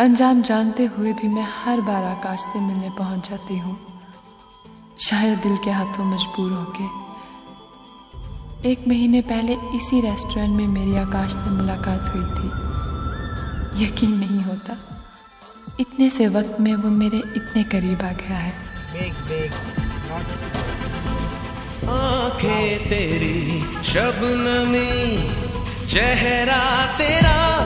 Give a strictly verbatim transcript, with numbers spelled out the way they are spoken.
अंजाम जानते हुए भी मैं हर बार आकाश से मिलने पहुंच जाती हूँ, शायद दिल के हाथों मजबूर होके। एक महीने पहले इसी रेस्टोरेंट में मेरी आकाश से मुलाकात हुई थी। यकीन नहीं होता, इतने से वक्त में वो मेरे इतने करीब आ गया है। आंखें तेरी शबनमी, चेहरा तेरा